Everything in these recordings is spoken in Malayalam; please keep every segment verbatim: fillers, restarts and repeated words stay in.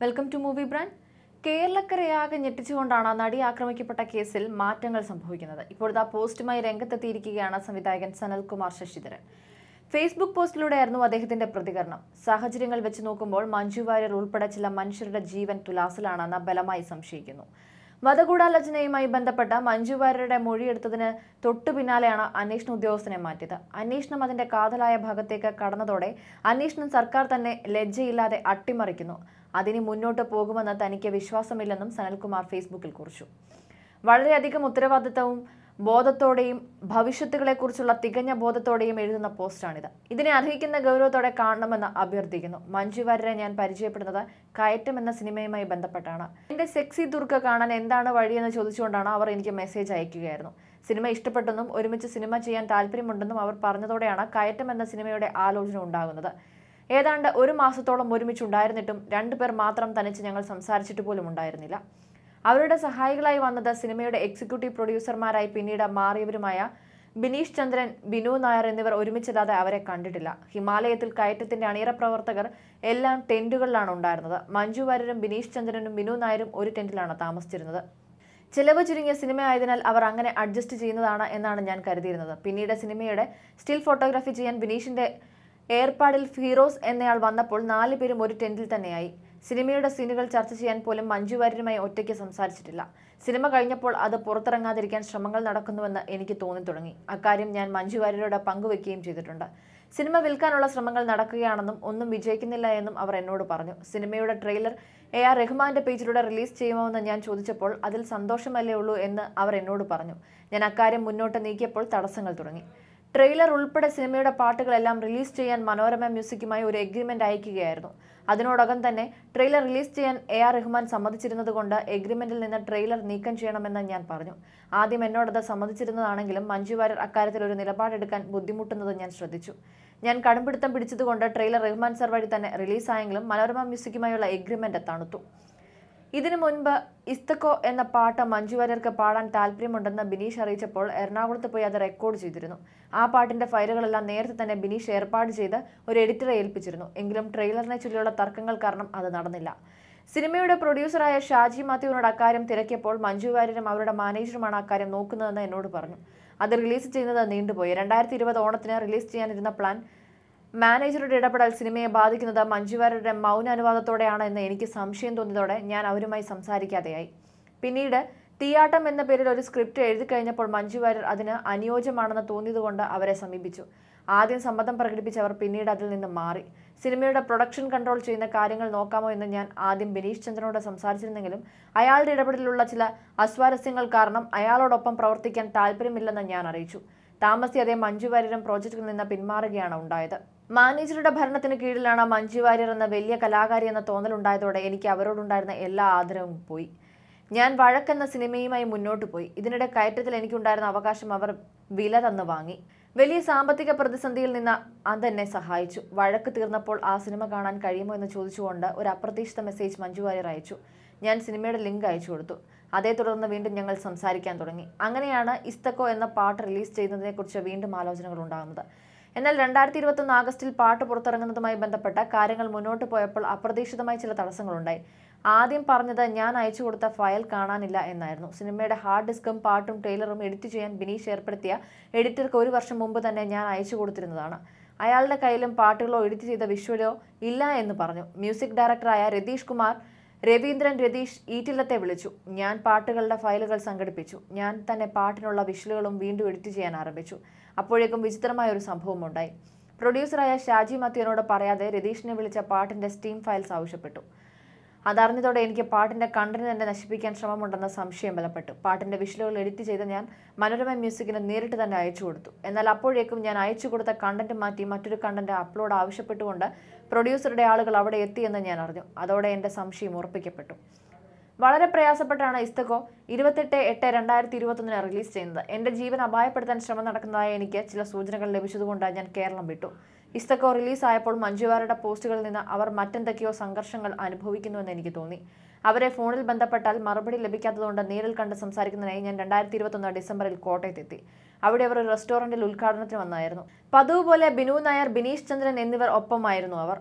Welcome to movie brand. കേരളക്കരയാകെ ഞെട്ടിച്ചുകൊണ്ടാണ് നടി ആക്രമിക്കപ്പെട്ട കേസിൽ മാറ്റങ്ങൾ സംഭവിക്കുന്നത്. ഇപ്പോഴത്തെ പോസ്റ്റുമായി രംഗത്തെത്തിയിരിക്കുകയാണ് സംവിധായകൻ സനൽകുമാർ ശശിധരൻ. ഫേസ്ബുക്ക് പോസ്റ്റിലൂടെയായിരുന്നു അദ്ദേഹത്തിന്റെ പ്രതികരണം. സാഹചര്യങ്ങൾ വെച്ച് നോക്കുമ്പോൾ മഞ്ജു വാര്യർ ഉൾപ്പെടെ ചില മനുഷ്യരുടെ ജീവൻ തുലാസിലാണെന്ന് ബലമായി സംശയിക്കുന്നു. വധഗൂഢാലോചനയുമായി ബന്ധപ്പെട്ട മഞ്ജു വാര്യരുടെ മൊഴിയെടുത്തതിന് തൊട്ടു പിന്നാലെയാണ് അന്വേഷണ ഉദ്യോഗസ്ഥനെ മാറ്റിയത്. അന്വേഷണം അതിന്റെ കാതലായ ഭാഗത്തേക്ക് കടന്നതോടെ അന്വേഷണം സർക്കാർ തന്നെ ലജ്ജയില്ലാതെ അട്ടിമറിക്കുന്നു. അതിന് മുന്നോട്ട് പോകുമെന്ന് തനിക്ക് വിശ്വാസമില്ലെന്നും സനൽകുമാർ ഫേസ്ബുക്കിൽ കുറിച്ചു. വളരെയധികം ഉത്തരവാദിത്തവും ബോധത്തോടെയും ഭവിഷ്യത്തുകളെക്കുറിച്ചുള്ള തികഞ്ഞ ബോധത്തോടെയും എഴുതുന്ന പോസ്റ്റാണിത്. ഇതിനെ അർഹിക്കുന്ന ഗൗരവത്തോടെ കാണണമെന്ന് അഭ്യർത്ഥിക്കുന്നു. മഞ്ജു വാര്യരെ ഞാൻ പരിചയപ്പെടുന്നത് കയറ്റം എന്ന സിനിമയുമായി ബന്ധപ്പെട്ടാണ്. എന്റെ സെക്സി ദുർഗ കാണാൻ എന്താണ് വഴിയെന്ന് ചോദിച്ചുകൊണ്ടാണ് അവർ എനിക്ക് മെസ്സേജ് അയക്കുകയായിരുന്നു. സിനിമ ഇഷ്ടപ്പെട്ടെന്നും ഒരുമിച്ച് സിനിമ ചെയ്യാൻ താല്പര്യമുണ്ടെന്നും അവർ പറഞ്ഞതോടെയാണ് കയറ്റം എന്ന സിനിമയുടെ ആലോചന ഉണ്ടാകുന്നത്. ഏതാണ്ട് ഒരു മാസത്തോളം ഒരുമിച്ചുണ്ടായിരുന്നിട്ടും രണ്ടുപേർ മാത്രം തനിച്ച് ഞങ്ങൾ സംസാരിച്ചിട്ട് പോലും ഉണ്ടായിരുന്നില്ല. അവരുടെ സഹായികളായി വന്നത് സിനിമയുടെ എക്സിക്യൂട്ടീവ് പ്രൊഡ്യൂസർമാരായി പിന്നീട് മാറിയവരുമായ ബിനീഷ് ചന്ദ്രൻ, ബിനു നായർ എന്നിവർ ഒരുമിച്ചല്ലാതെ അവരെ കണ്ടിട്ടില്ല. ഹിമാലയത്തിൽ കയറ്റത്തിന്റെ അണിയറ പ്രവർത്തകർ എല്ലാം ടെന്റുകളിലാണ് ഉണ്ടായിരുന്നത്. മഞ്ജു വാര്യരും ബിനീഷ് ചന്ദ്രനും ബിനു നായരും ഒരു ടെന്റിലാണ് താമസിച്ചിരുന്നത്. ചിലവ് ചുരുങ്ങിയ സിനിമ ആയതിനാൽ അവർ അങ്ങനെ അഡ്ജസ്റ്റ് ചെയ്യുന്നതാണ് എന്നാണ് ഞാൻ കരുതിയിരുന്നത്. പിന്നീട് സിനിമയുടെ സ്റ്റിൽ ഫോട്ടോഗ്രാഫി ചെയ്യാൻ ബിനീഷിന്റെ ഏർപ്പാടിൽ ഫിറോസ് എന്നയാൾ വന്നപ്പോൾ നാല് പേരും ഒരു ടെന്റിൽ തന്നെയായി. സിനിമയുടെ സീനുകൾ ചർച്ച ചെയ്യാൻ പോലും മഞ്ജു വാര്യരുമായി ഒറ്റയ്ക്ക് സംസാരിച്ചിട്ടില്ല. സിനിമ കഴിഞ്ഞപ്പോൾ അത് പുറത്തിറങ്ങാതിരിക്കാൻ ശ്രമങ്ങൾ നടക്കുന്നുവെന്ന് എനിക്ക് തോന്നി തുടങ്ങി. അക്കാര്യം ഞാൻ മഞ്ജു വാര്യരോട് പങ്കുവെക്കുകയും ചെയ്തിട്ടുണ്ട്. സിനിമ വിൽക്കാനുള്ള ശ്രമങ്ങൾ നടക്കുകയാണെന്നും ഒന്നും വിജയിക്കുന്നില്ല എന്നും അവർ എന്നോട് പറഞ്ഞു. സിനിമയുടെ ട്രെയിലർ എ ആർ റഹ്മാന്റെ പേജിലൂടെ റിലീസ് ചെയ്യുമോയെന്ന് ഞാൻ ചോദിച്ചപ്പോൾ അതിൽ സന്തോഷമല്ലേ ഉള്ളൂ എന്ന് അവർ എന്നോട് പറഞ്ഞു. ഞാൻ അക്കാര്യം മുന്നോട്ട് നീക്കിയപ്പോൾ തടസ്സങ്ങൾ തുടങ്ങി. ട്രെയിലർ ഉൾപ്പെടെ സിനിമയുടെ പാട്ടുകളെല്ലാം റിലീസ് ചെയ്യാൻ മനോരമ മ്യൂസിക്കുമായി ഒരു എഗ്രിമെന്റ് അയക്കുകയായിരുന്നു. അതിനോടകം തന്നെ ട്രെയിലർ റിലീസ് ചെയ്യാൻ എ ആർ റഹ്മാൻ സമ്മതിച്ചിരുന്നതുകൊണ്ട് എഗ്രിമെന്റിൽ നിന്ന് ട്രെയിലർ നീക്കം ചെയ്യണമെന്ന് ഞാൻ പറഞ്ഞു. ആദ്യം എന്നോടത് സമ്മതിച്ചിരുന്നതാണെങ്കിലും മഞ്ജു വാര്യർ അക്കാര്യത്തിൽ ഒരു നിലപാടെടുക്കാൻ ബുദ്ധിമുട്ടുന്നത് ഞാൻ ശ്രദ്ധിച്ചു. ഞാൻ കടുംപിടുത്തം പിടിച്ചതുകൊണ്ട് ട്രെയിലർ റഹ്മാൻ സർ വഴി തന്നെ റിലീസായെങ്കിലും മനോരമ മ്യൂസിക്കുമായുള്ള എഗ്രിമെന്റ് തണുത്തു. ഇതിനു മുൻപ് ഇസ്തക്കോ എന്ന പാട്ട് മഞ്ജു വാര്യർക്ക് പാടാൻ താല്പര്യമുണ്ടെന്ന് ബിനീഷ് അറിയിച്ചപ്പോൾ എറണാകുളത്ത് പോയി അത് റെക്കോർഡ് ചെയ്തിരുന്നു. ആ പാട്ടിന്റെ ഫയലുകളെല്ലാം നേരത്തെ തന്നെ ബിനീഷ് ഏർപ്പാട് ചെയ്ത് ഒരു എഡിറ്ററെ ഏൽപ്പിച്ചിരുന്നു. എങ്കിലും ട്രെയിലറിനെ ചൊല്ലിയുള്ള തർക്കങ്ങൾ കാരണം അത് നടന്നില്ല. സിനിമയുടെ പ്രൊഡ്യൂസറായ ഷാജി മാത്യുവിനോട് അക്കാര്യം തിരക്കിയപ്പോൾ മഞ്ജു വാര്യരും അവരുടെ മാനേജറുമാണ് അക്കാര്യം നോക്കുന്നതെന്ന് എന്നോട് പറഞ്ഞു. അത് റിലീസ് ചെയ്യുന്നത് നീണ്ടുപോയി. രണ്ടായിരത്തി ഇരുപത് ഓണത്തിന് റിലീസ് ചെയ്യാനിരുന്ന പ്ലാൻ മാനേജറുടെ ഇടപെടൽ സിനിമയെ ബാധിക്കുന്നത് മഞ്ജു വാര്യരുടെ മൗന അനുവാദത്തോടെയാണ് എന്ന് എനിക്ക് സംശയം തോന്നിയതോടെ ഞാൻ അവരുമായി സംസാരിക്കാതെയായി. പിന്നീട് തീയാട്ടം എന്ന പേരിൽ ഒരു സ്ക്രിപ്റ്റ് എഴുതി കഴിഞ്ഞപ്പോൾ മഞ്ജു വാര്യർ അതിന് അനുയോജ്യമാണെന്ന് തോന്നിയതുകൊണ്ട് അവരെ സമീപിച്ചു. ആദ്യം സമ്മതം പ്രകടിപ്പിച്ചവർ പിന്നീട് അതിൽ നിന്ന് മാറി. സിനിമയുടെ പ്രൊഡക്ഷൻ കൺട്രോൾ ചെയ്യുന്ന കാര്യങ്ങൾ നോക്കാമോ എന്ന് ഞാൻ ആദ്യം ബിനീഷ് ചന്ദ്രനോട് സംസാരിച്ചിരുന്നെങ്കിലും അയാളുടെ ഇടപെടലിലുള്ള ചില അസ്വാരസ്യങ്ങൾ കാരണം അയാളോടൊപ്പം പ്രവർത്തിക്കാൻ താല്പര്യമില്ലെന്ന് ഞാൻ അറിയിച്ചു. താമസിയാതെ മഞ്ജു വാര്യരും പ്രോജക്റ്റിൽ നിന്ന് പിന്മാറുകയാണ് ഉണ്ടായത്. മാനേജറുടെ ഭരണത്തിന് കീഴിലാണ് മഞ്ജു വാര്യർ എന്ന വലിയ കലാകാരി എന്ന തോന്നലുണ്ടായതോടെ എനിക്ക് അവരോടുണ്ടായിരുന്ന എല്ലാ ആദരവും പോയി. ഞാൻ വഴക്കെന്ന സിനിമയുമായി മുന്നോട്ട് പോയി. ഇതിനിടെ കയറ്റത്തിൽ എനിക്കുണ്ടായിരുന്ന അവകാശം അവർ വില തന്നു വാങ്ങി. വലിയ സാമ്പത്തിക പ്രതിസന്ധിയിൽ നിന്ന് അതെന്നെ സഹായിച്ചു. വഴക്ക് തീർന്നപ്പോൾ ആ സിനിമ കാണാൻ കഴിയുമോ എന്ന് ചോദിച്ചുകൊണ്ട് ഒരു അപ്രതീക്ഷിത മെസ്സേജ് മഞ്ജു വാര്യർ അയച്ചു. ഞാൻ സിനിമയുടെ ലിങ്ക് അയച്ചു കൊടുത്തു. അതേ തുടർന്ന് വീണ്ടും ഞങ്ങൾ സംസാരിക്കാൻ തുടങ്ങി. അങ്ങനെയാണ് ഇസ്തക്കോ എന്ന പാട്ട് റിലീസ് ചെയ്യുന്നതിനെക്കുറിച്ച് വീണ്ടും ആലോചനകൾ ഉണ്ടാകുന്നത്. എന്നാൽ രണ്ടായിരത്തി ഇരുപത്തൊന്ന് ആഗസ്റ്റിൽ പാട്ട് പുറത്തിറങ്ങുന്നതുമായി ബന്ധപ്പെട്ട കാര്യങ്ങൾ മുന്നോട്ട് പോയപ്പോൾ അപ്രതീക്ഷിതമായി ചില തടസ്സങ്ങളുണ്ടായി. ആദ്യം പറഞ്ഞത് ഞാൻ അയച്ചു കൊടുത്ത ഫയൽ കാണാനില്ല എന്നായിരുന്നു. സിനിമയുടെ ഹാർഡ് ഡിസ്കും പാട്ടും ട്രെയിലറും എഡിറ്റ് ചെയ്യാൻ ബിനീഷ് ഏർപ്പെടുത്തിയ എഡിറ്റർക്ക് ഒരു വർഷം മുമ്പ് തന്നെ ഞാൻ അയച്ചു കൊടുത്തിരുന്നതാണ്. അയാളുടെ കയ്യിലും പാട്ടുകളോ എഡിറ്റ് ചെയ്ത വിഷ്വലോ ഇല്ല എന്ന് പറഞ്ഞു. മ്യൂസിക് ഡയറക്ടറായ രതീഷ് കുമാർ രവീന്ദ്രൻ രതീഷ് ഈറ്റില്ലത്തെ വിളിച്ചു. ഞാൻ പാട്ടുകളുടെ ഫയലുകൾ സംഘടിപ്പിച്ചു. ഞാൻ തന്നെ പാട്ടിനുള്ള വിഷ്വലുകളും വീണ്ടും എഡിറ്റ് ചെയ്യാൻ ആരംഭിച്ചു. അപ്പോഴേക്കും വിചിത്രമായ ഒരു സംഭവം ഉണ്ടായി. പ്രൊഡ്യൂസറായ ഷാജി മാത്യുവിനോട് പറയാതെ രതീഷിനെ വിളിച്ച പാട്ടിന്റെ സ്റ്റീം ഫയൽസ് ആവശ്യപ്പെട്ടു. അതറിഞ്ഞതോടെ എനിക്ക് പാട്ടിന്റെ കണ്ടന്റ് തന്നെ നശിപ്പിക്കാൻ ശ്രമമുണ്ടെന്ന സംശയം ബലപ്പെട്ടു. പാട്ടിന്റെ വിഷ്വലുകൾ എഡിറ്റ് ചെയ്ത് ഞാൻ മനോരമ മ്യൂസിക്കിന് നേരിട്ട് തന്നെ അയച്ചു കൊടുത്തു. എന്നാൽ അപ്പോഴേക്കും ഞാൻ അയച്ചു കൊടുത്ത കണ്ടന്റ് മാറ്റി മറ്റൊരു കണ്ടന്റ് അപ്ലോഡ് ആവശ്യപ്പെട്ടുകൊണ്ട് പ്രൊഡ്യൂസറുടെ ആളുകൾ അവിടെ എത്തിയെന്ന് ഞാൻ അറിഞ്ഞു. അതോടെ എൻ്റെ സംശയം ഉറപ്പിക്കപ്പെട്ടു. വളരെ പ്രയാസപ്പെട്ടാണ് ഇസ്തക്കോ ഇരുപത്തെട്ട് എട്ട് രണ്ടായിരത്തി ഇരുപത്തൊന്നിന് റിലീസ് ചെയ്യുന്നത്. എൻ്റെ ജീവൻ അപായപ്പെടുത്താൻ ശ്രമം നടക്കുന്നതായ എനിക്ക് ചില സൂചനകൾ ലഭിച്ചതുകൊണ്ട് ഞാൻ കേരളം വിട്ടു. ഇസ്തക്കോ റിലീസായപ്പോൾ മഞ്ജു വാര്യരുടെ പോസ്റ്റുകളിൽ നിന്ന് അവർ മറ്റെന്തൊക്കെയോ സംഘർഷങ്ങൾ അനുഭവിക്കുന്നുവെന്ന് എനിക്ക് തോന്നി. അവരെ ഫോണിൽ ബന്ധപ്പെട്ടാൽ മറുപടി ലഭിക്കാത്തതുകൊണ്ട് നേരിൽ കണ്ട് സംസാരിക്കുന്നതിനായി ഞാൻ രണ്ടായിരത്തി ഇരുപത്തൊന്ന് ഡിസംബറിൽ കോട്ടയത്തെത്തി. അവിടെ അവർ ഒരു റെസ്റ്റോറന്റിൽ ഉദ്ഘാടനത്തിന് വന്നായിരുന്നു. പതിവ് പോലെ ബിനു നായർ, ബിനീഷ് ചന്ദ്രൻ എന്നിവർ ഒപ്പമായിരുന്നു അവർ.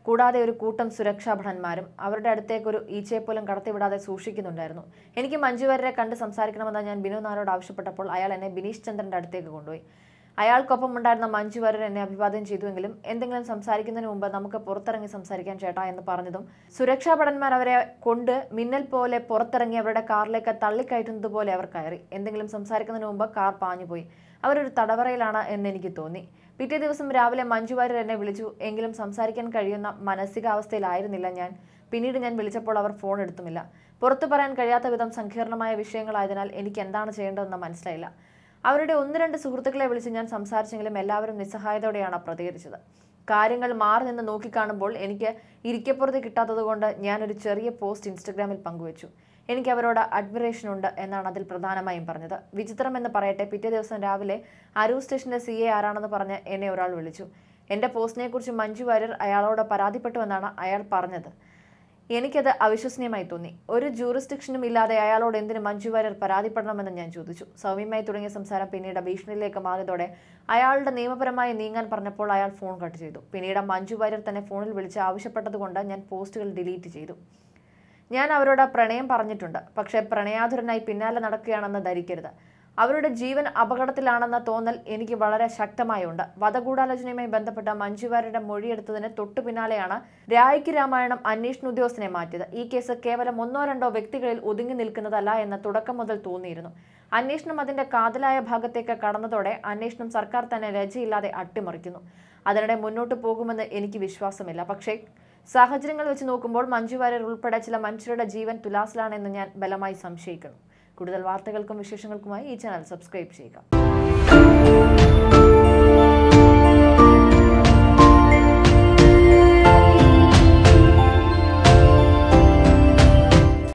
കൂടാതെ ഒരു കൂട്ടം സുരക്ഷാ ഭടന്മാരും അവരുടെ അടുത്തേക്ക് ഒരു ഈച്ചയെ പോലും കടത്തിവിടാതെ സൂക്ഷിക്കുന്നുണ്ടായിരുന്നു. എനിക്ക് മഞ്ജു വാര്യരെ കണ്ട് സംസാരിക്കണമെന്ന് ഞാൻ ബിനു നായരോട് ആവശ്യപ്പെട്ടപ്പോൾ അയാൾ എന്നെ ബിനീഷ് ചന്ദ്രന്റെ അടുത്തേക്ക് കൊണ്ടുപോയി. അയാൾക്കൊപ്പം ഉണ്ടായിരുന്ന മഞ്ജു വാര്യർ എന്നെ അഭിവാദ്യം ചെയ്തുവെങ്കിലും എന്തെങ്കിലും സംസാരിക്കുന്നതിന് മുമ്പ് നമുക്ക് പുറത്തിറങ്ങി സംസാരിക്കാൻ ചേട്ടാ എന്ന് പറഞ്ഞതും സുരക്ഷാ ഭടന്മാർ അവരെ കൊണ്ട് മിന്നൽ പോലെ പുറത്തിറങ്ങി അവരുടെ കാറിലേക്ക് തള്ളിക്കയറ്റുന്നത് പോലെ അവർ കയറി. എന്തെങ്കിലും സംസാരിക്കുന്നതിന് മുമ്പ് കാർ പാഞ്ഞുപോയി. അവരൊരു തടവറയിലാണ് എന്ന് എനിക്ക് തോന്നി. പിറ്റേ ദിവസം രാവിലെ മഞ്ജു വാര്യർ എന്നെ വിളിച്ചു. എങ്കിലും സംസാരിക്കാൻ കഴിയുന്ന മാനസികാവസ്ഥയിലായിരുന്നില്ല ഞാൻ. പിന്നീട് ഞാൻ വിളിച്ചപ്പോൾ അവർ ഫോൺ എടുത്തുമില്ല. പുറത്തു പറയാൻ കഴിയാത്ത വിധം സങ്കീർണമായ വിഷയങ്ങളായതിനാൽ എനിക്ക് എന്താണ് ചെയ്യേണ്ടതെന്ന് മനസ്സിലായില്ല. അവരുടെ ഒന്ന് രണ്ട് സുഹൃത്തുക്കളെ വിളിച്ച് ഞാൻ സംസാരിച്ചെങ്കിലും എല്ലാവരും നിസ്സഹായതയോടെയാണ് പ്രതികരിച്ചത്. കാര്യങ്ങൾ മാറി നിന്ന് നോക്കിക്കാണുമ്പോൾ എനിക്ക് ഇരിക്കപ്പുറത്ത് കിട്ടാത്തതുകൊണ്ട് ഞാനൊരു ചെറിയ പോസ്റ്റ് ഇൻസ്റ്റഗ്രാമിൽ പങ്കുവച്ചു. എനിക്ക് അവരോട് അഡ്മിറേഷൻ ഉണ്ട് എന്നാണ് അതിൽ പ്രധാനമായും പറഞ്ഞത്. വിചിത്രം എന്ന് പറയട്ടെ, പിറ്റേ ദിവസം രാവിലെ അരൂർ സ്റ്റേഷന്റെ സി എ ആരാണെന്ന് പറഞ്ഞ് എന്നെ ഒരാൾ വിളിച്ചു. എൻ്റെ പോസ്റ്റിനെ കുറിച്ച് മഞ്ജു വാര്യർ അയാളോട് പരാതിപ്പെട്ടു എന്നാണ് അയാൾ പറഞ്ഞത്. എനിക്കത് അവിശ്വസനീയമായി തോന്നി. ഒരു ജൂറിസ്ഡിക്ഷനും ഇല്ലാതെ അയാളോട് എന്തിന് മഞ്ജു വാര്യർ പരാതിപ്പെടണമെന്ന് ഞാൻ ചോദിച്ചു. സൗമ്യമായി തുടങ്ങിയ സംസാരം പിന്നീട് ഭീഷണിയിലേക്ക് മാറിയതോടെ അയാളുടെ നിയമപരമായി നീങ്ങാൻ പറഞ്ഞപ്പോൾ അയാൾ ഫോൺ കട്ട് ചെയ്തു. പിന്നീട് മഞ്ജു വാര്യർ തന്നെ ഫോണിൽ വിളിച്ച് ആവശ്യപ്പെട്ടതുകൊണ്ട് ഞാൻ പോസ്റ്റുകൾ ഡിലീറ്റ് ചെയ്തു. ഞാൻ അവരോട് പ്രണയം പറഞ്ഞിട്ടുണ്ട്, പക്ഷേ പ്രണയാതുരനായി പിന്നാലെ നടക്കുകയാണെന്ന് ധരിക്കരുത്. അവരുടെ ജീവൻ അപകടത്തിലാണെന്ന തോന്നൽ എനിക്ക് വളരെ ശക്തമായുണ്ട്. വധഗൂഢാലോചനയുമായി ബന്ധപ്പെട്ട മഞ്ജു വാര്യരുടെ മൊഴിയെടുത്തതിന് തൊട്ടു പിന്നാലെയാണ് രായ്ക്ക് രാമായണം അന്വേഷണ ഉദ്യോഗസ്ഥനെ മാറ്റിയത്. ഈ കേസ് കേവലം ഒന്നോ രണ്ടോ വ്യക്തികളിൽ ഒതുങ്ങി നിൽക്കുന്നതല്ല എന്ന് തുടക്കം മുതൽ തോന്നിയിരുന്നു. അന്വേഷണം അതിന്റെ കാതലായ ഭാഗത്തേക്ക് കടന്നതോടെ അന്വേഷണം സർക്കാർ തന്നെ രജയില്ലാതെ അട്ടിമറിക്കുന്നു. അതിനിടെ മുന്നോട്ട് പോകുമെന്ന് എനിക്ക് വിശ്വാസമില്ല. പക്ഷേ സാഹചര്യങ്ങൾ വെച്ച് നോക്കുമ്പോൾ മഞ്ജു വാര്യർ ഉൾപ്പെടെ ചില മനുഷ്യരുടെ ജീവൻ തുലാസിലാണെന്ന് ഞാൻ ബലമായി സംശയിക്കുന്നു. കൂടുതൽ വാർത്തകൾക്കും വിശേഷങ്ങൾക്കുമായി ഈ ചാനൽ സബ്സ്ക്രൈബ് ചെയ്യുക.